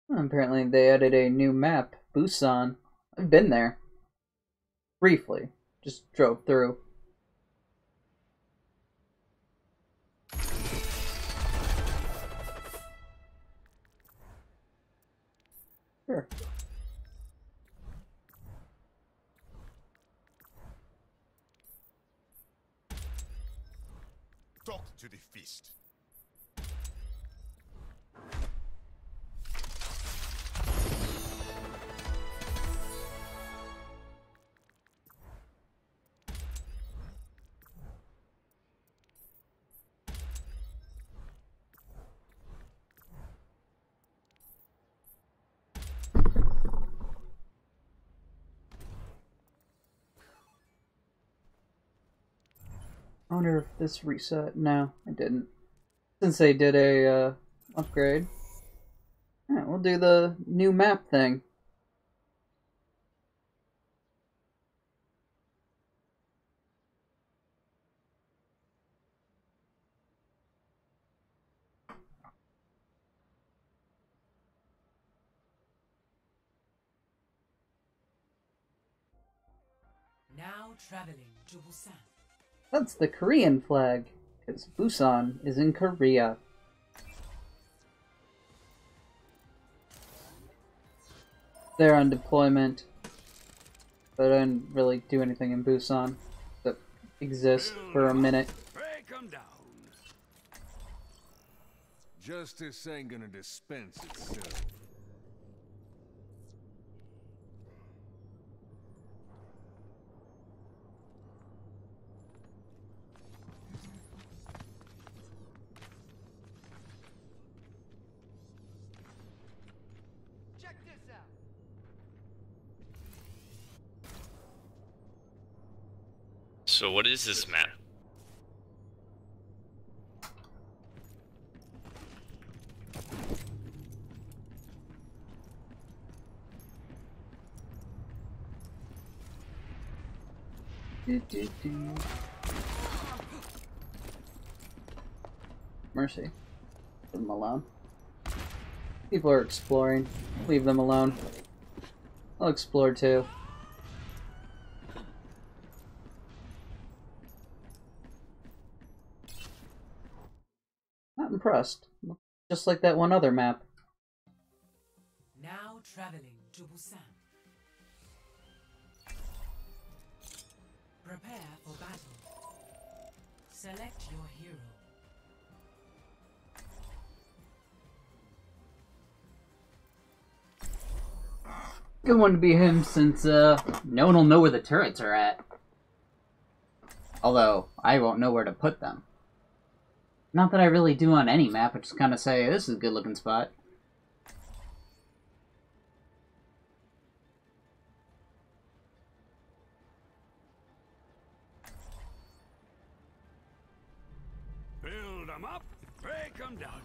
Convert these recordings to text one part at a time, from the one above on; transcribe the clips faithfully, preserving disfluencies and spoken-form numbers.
Apparently they added a new map, Busan. I've been there. Briefly. Just drove through. Sure. Talk to the feast. I wonder if this reset. No, it didn't. Since they did a uh, upgrade. Alright, we'll do the new map thing. Now traveling to Busan. That's the Korean flag, because Busan is in Korea. They're on deployment, but I didn't really do anything in Busan that exists for a minute. Break 'em down. Justice ain't gonna dispense itself. Check this out. So what is this map? Do, do, do. Mercy. Leave them alone. People are exploring. Leave them alone. I'll explore too. Not impressed. Just like that one other map. Now traveling to Busan. Prepare for battle. Select your hero. Good one to be him since uh, no one will know where the turrets are at. Although, I won't know where to put them. Not that I really do on any map, I just kind of say, this is a good looking spot. Build 'em up, break 'em down.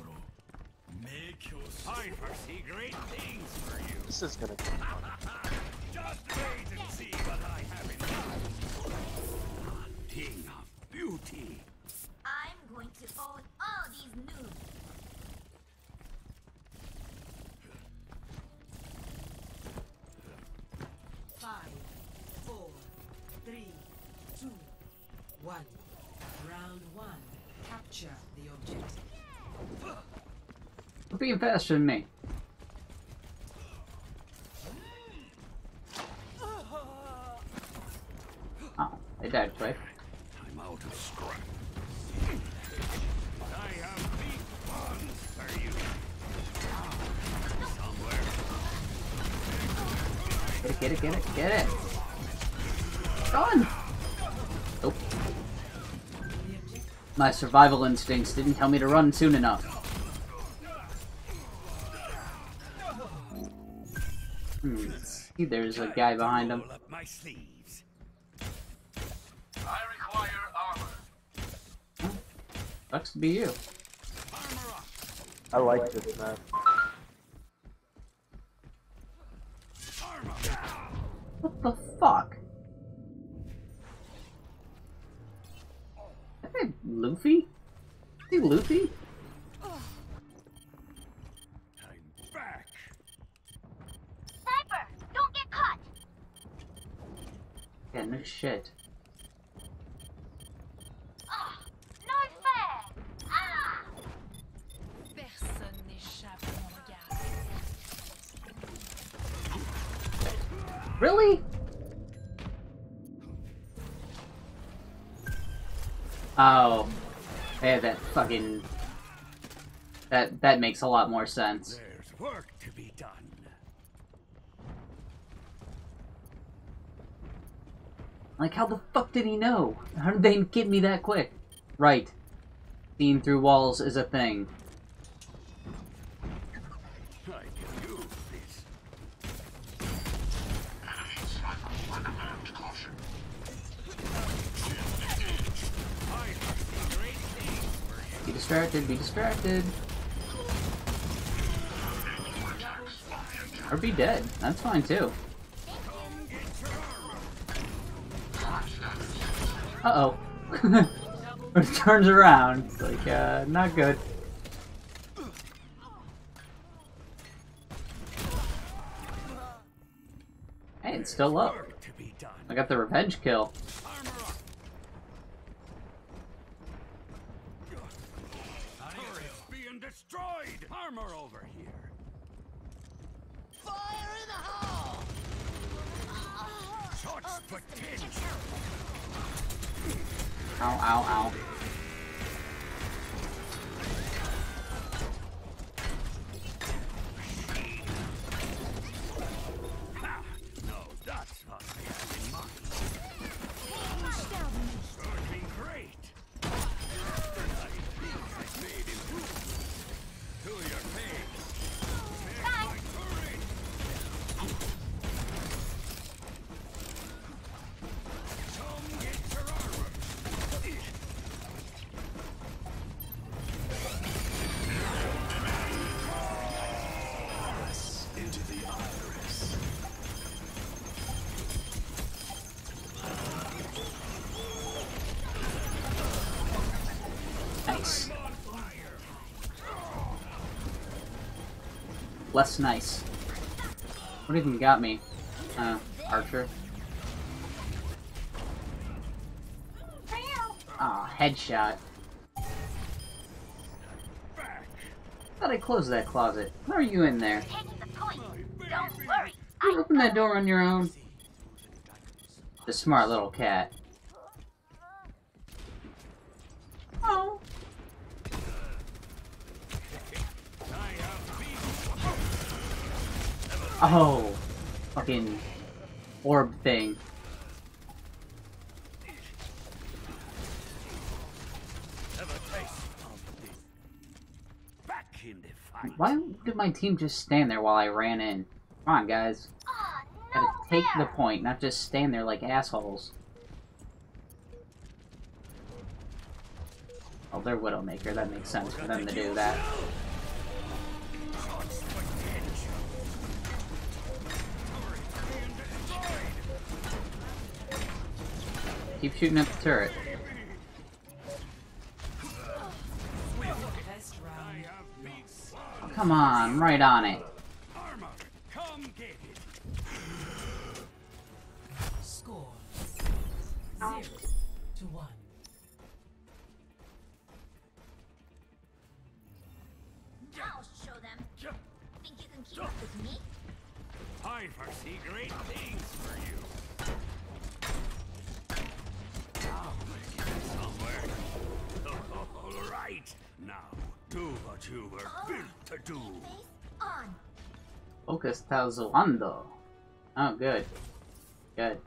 I foresee great things for you. This is gonna be fun. Just wait and see what I have in mind. A thing of beauty. I'm going to own all these noobs. Five, four, three, two, one. Round one. Capture the objective. You're being faster than me. Oh, they died twice. I'm out of scrap. I have big ones for you. Somewhere. Get it, get it, get it, get it! Run! Nope. My survival instincts didn't tell me to run soon enough. Hmm. See, there's a guy behind him. Roll up my sleeves. I require armor. Sucks to be you. Armor up. I like this map. Armor up. What the fuck? Is that Luffy? Is he Luffy? I'm back. Yeah, no shit. Ah, no fair. Ah. Personne n'échappe à mon regard. Really? Oh. Yeah, that fucking... That, that makes a lot more sense. There's work to be done. Like, how the fuck did he know? How did they get me that quick? Right. Seeing through walls is a thing. I can use this. Be distracted, be distracted. Or be dead. That's fine too. Uh-oh. It turns around. It's like, uh, not good. Hey, it's still up. Work to be done. I got the revenge kill. Armor up. Turret's being destroyed. Armor over here. Fire in the hole. Such potential. Ow, ow, ow. Ha! No, that's what I have in mind. Working great. I think I made improvement. To your face. There's my turret. Come get your armor. Into the iris. Nice. Less nice. What even got me? Uh, Archer. Ah, headshot. Thought I closed that closet. Why are you in there? Taking the point. Don't worry. You open that door on your own. The smart little cat. Oh. Oh. Fucking orb thing. Have a taste of this. Back in the fight. Why did my team just stand there while I ran in? Come on, guys. Ah, Gotta no take the fair. point, not just stand there like assholes. Oh, they're Widowmaker. That makes sense for them to do that. Such potential. Turret being destroyed. Keep shooting at the turret. Best I round. have been slain. Come on, right on it. Armor, come get it. Score zero to one. I'll show them. Think you can keep up with me? I foresee great things for you. Now, somewhere. All right. Now, do what you were built to do. Face on. Focus está zoando. Oh, good. Good.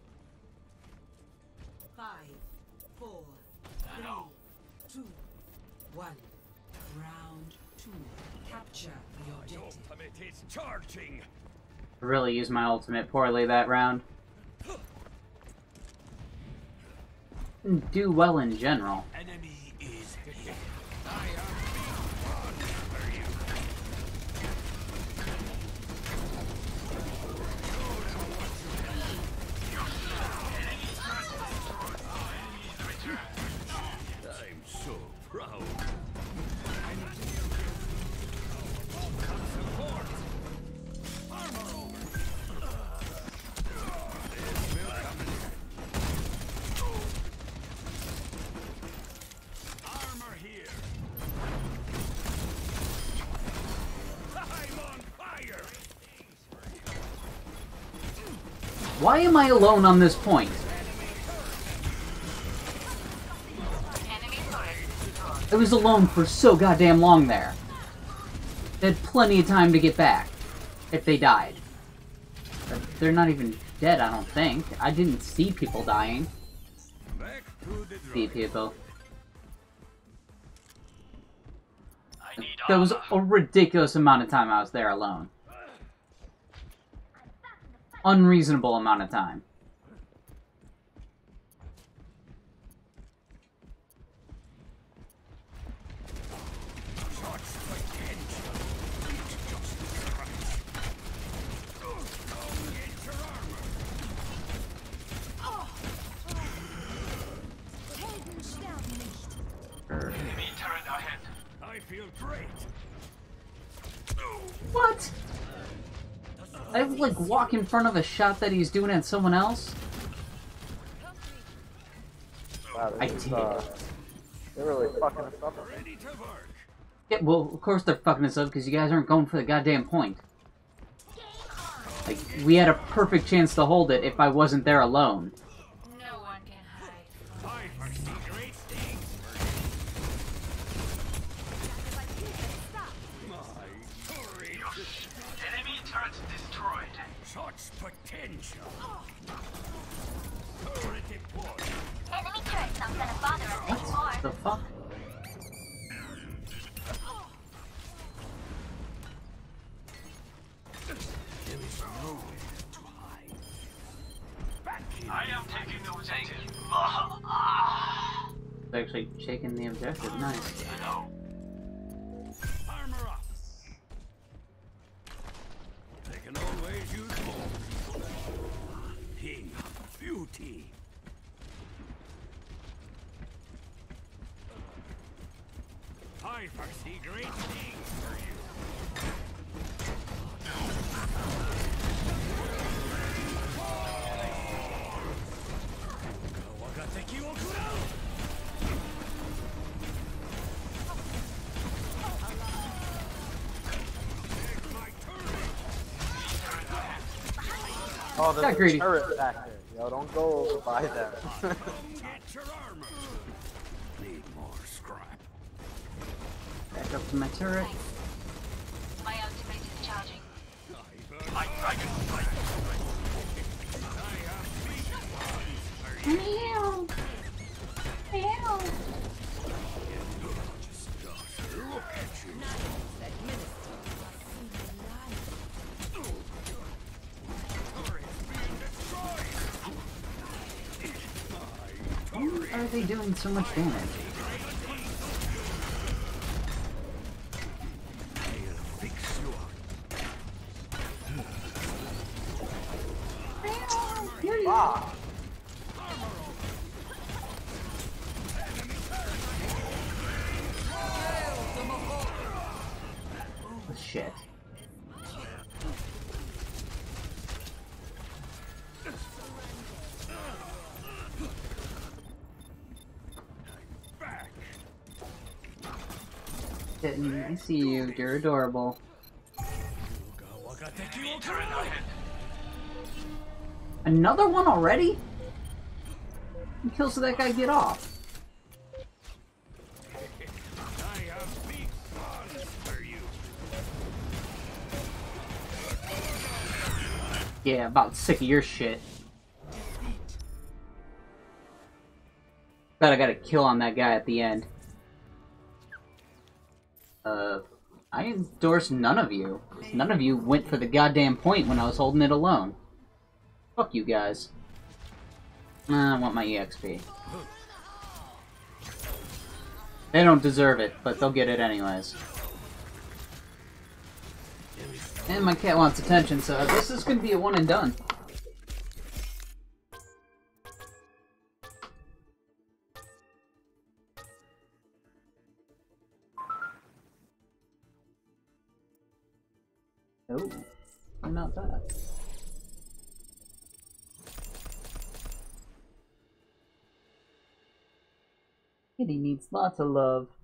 Five, four, three, two, one. Round two. Capture the My objective. ultimate is charging. Really used my ultimate poorly that round. Didn't do well in general. Enemy is here. I have been one for you. I'm so proud. Come support. Armor over. There's milk coming. Why am I alone on this point? I was alone for so goddamn long there. They had plenty of time to get back. If they died. But they're not even dead, I don't think. I didn't see people dying. Back to the See drawing. people. I need There was a ridiculous amount of time I was there alone. Unreasonable amount of time. Enemy turret ahead. I feel great. What? I like walk in front of a shot that he's doing at someone else? Wow, I this is, did. uh, they're really fucking us up. Ready to work. Yeah, well, of course they're fucking us up because you guys aren't going for the goddamn point. Like, we had a perfect chance to hold it if I wasn't there alone. No one can hide. I foresee great things. My courage. Enemy turret destroyed. Such potential. Turret deployed. Enemy turret's not gonna bother us anymore. What the fuck? There is nowhere to hide. Back in. I am taking the objective. It's actually shaking the objective. Nice. Armor up. They can always use more. Thing of beauty. I foresee great things for you. Kawagateki wo kurau. Oh, Got there's greedy. a turret back there. Yo, don't go over by them. Get your armor. Need more scrap. Back up to my turret. My ultimate is charging. My dragon fight. I have big ones for you. Look at you. Why are they doing so much damage? Fix you up. Ah, Oh, shit. Back. Kitten, I see you. You're adorable. Kawagateki wo kurau. Another one already? What kills did that guy get off? I have big guns for you. Yeah, about sick of your shit. Bet I got a kill on that guy at the end. Uh, I endorse none of you. None of you went for the goddamn point when I was holding it alone. Fuck you guys. Nah, I want my E X P. They don't deserve it, but they'll get it anyways. And my cat wants attention, so this is gonna be a one and done. Oh, not bad. Kitty needs lots of love.